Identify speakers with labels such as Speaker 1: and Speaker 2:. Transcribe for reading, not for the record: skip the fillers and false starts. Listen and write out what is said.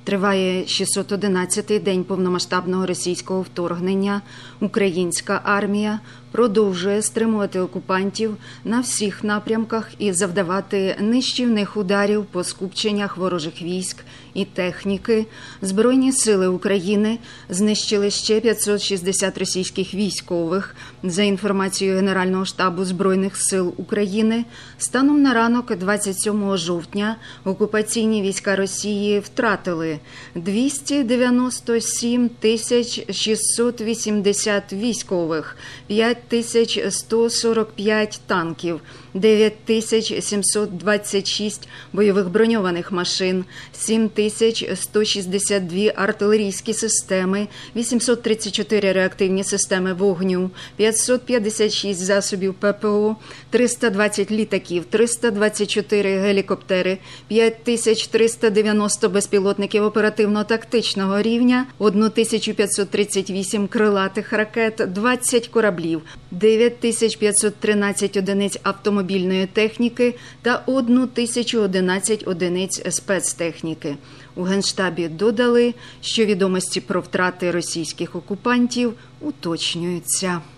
Speaker 1: Триває 611-й день повномасштабного російського вторгнення. Українська армія продовжує стримувати окупантів на всіх напрямках і завдавати нищівних ударів по скупченнях ворожих військ і техніки. Збройні сили України знищили ще 560 російських військових. За інформацією Генерального штабу Збройних сил України, станом на ранок 27 жовтня окупаційні війська Росії втратили 297 680 військових, 5145 танків, 9726 бойових броньованих машин, 7162 артилерійські системи, 834 реактивні системи вогню, 556 засобів ППО, 320 літаків, 324 гелікоптери, 5390 безпілотників оперативно-тактичного рівня, 1538 крилатих ракет, 20 кораблів, 9513 одиниць автомобільної техніки та 1011 одиниць спецтехніки. У Генштабі додали, що відомості про втрати російських окупантів уточнюються.